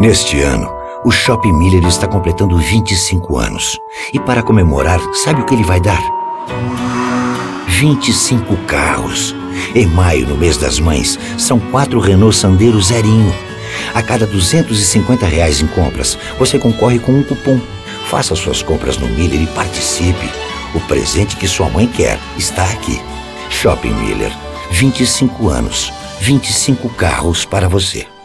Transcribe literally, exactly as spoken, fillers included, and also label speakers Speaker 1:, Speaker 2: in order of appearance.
Speaker 1: Neste ano, o Shopping Miller está completando vinte e cinco anos. E para comemorar, sabe o que ele vai dar? vinte e cinco carros. Em maio, no mês das mães, são quatro Renault Sandero zerinho. A cada duzentos e cinquenta reais em compras, você concorre com um cupom. Faça suas compras no Miller e participe. O presente que sua mãe quer está aqui. Shopping Miller. vinte e cinco anos. vinte e cinco carros para você.